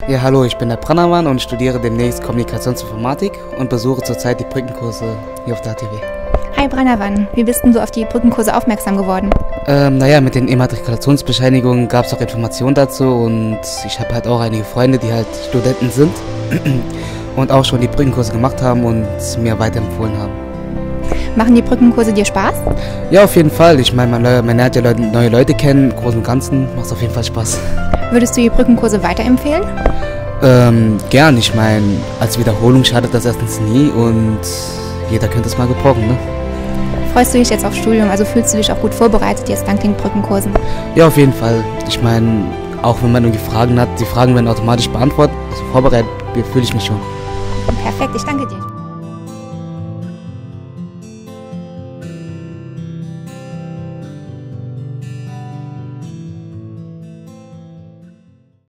Ja, hallo, ich bin der Pranavan und studiere demnächst Kommunikationsinformatik und besuche zurzeit die Brückenkurse hier auf der HTW. Hi Pranavan, wie bist denn du auf die Brückenkurse aufmerksam geworden? Naja, mit den Immatrikulationsbescheinigungen gab es auch Informationen dazu und ich habe halt auch einige Freunde, die halt Studenten sind und auch schon die Brückenkurse gemacht haben und mir weiterempfohlen haben. Machen die Brückenkurse dir Spaß? Ja, auf jeden Fall. Ich meine, man lernt ja neue Leute kennen, im Großen und Ganzen macht es auf jeden Fall Spaß. Würdest du die Brückenkurse weiterempfehlen? Gern. Ich meine, als Wiederholung schadet das erstens nie und jeder könnte es mal gebrauchen, ne? Freust du dich jetzt aufs Studium, also fühlst du dich auch gut vorbereitet jetzt dank den Brückenkursen? Ja, auf jeden Fall. Ich meine, auch wenn man irgendwie Fragen hat, die Fragen werden automatisch beantwortet. Also vorbereitet fühle ich mich schon. Perfekt, ich danke dir.